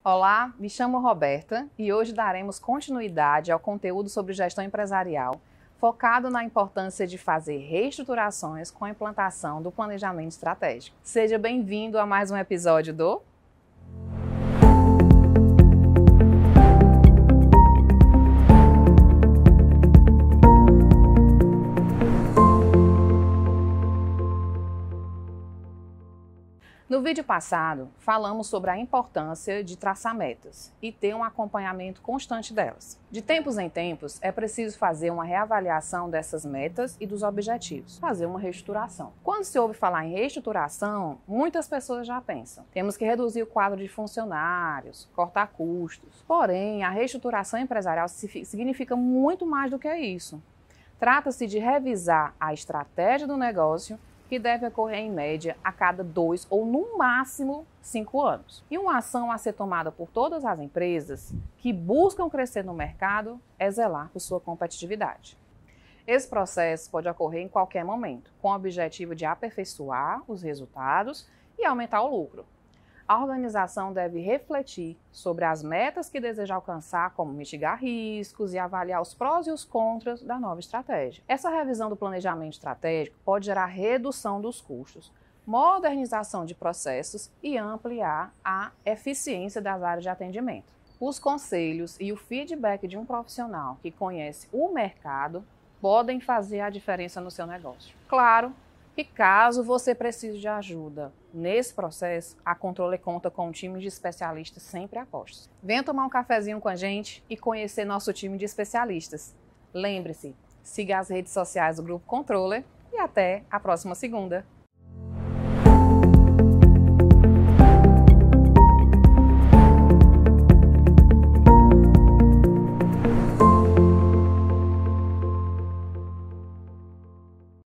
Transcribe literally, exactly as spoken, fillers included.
Olá, me chamo Roberta e hoje daremos continuidade ao conteúdo sobre gestão empresarial, focado na importância de fazer reestruturações com a implantação do planejamento estratégico. Seja bem-vindo a mais um episódio do No vídeo passado, falamos sobre a importância de traçar metas e ter um acompanhamento constante delas. De tempos em tempos, é preciso fazer uma reavaliação dessas metas e dos objetivos, fazer uma reestruturação. Quando se ouve falar em reestruturação, muitas pessoas já pensam: temos que reduzir o quadro de funcionários, cortar custos. Porém, a reestruturação empresarial significa muito mais do que isso. Trata-se de revisar a estratégia do negócio, que deve ocorrer em média a cada dois ou no máximo cinco anos. E uma ação a ser tomada por todas as empresas que buscam crescer no mercado é zelar por sua competitividade. Esse processo pode ocorrer em qualquer momento, com o objetivo de aperfeiçoar os resultados e aumentar o lucro. A organização deve refletir sobre as metas que deseja alcançar, como mitigar riscos e avaliar os prós e os contras da nova estratégia. Essa revisão do planejamento estratégico pode gerar redução dos custos, modernização de processos e ampliar a eficiência das áreas de atendimento. Os conselhos e o feedback de um profissional que conhece o mercado podem fazer a diferença no seu negócio. Claro que caso você precise de ajuda nesse processo, a Controller conta com um time de especialistas sempre a postos. Venha tomar um cafezinho com a gente e conhecer nosso time de especialistas. Lembre-se, siga as redes sociais do Grupo Controller e até a próxima segunda.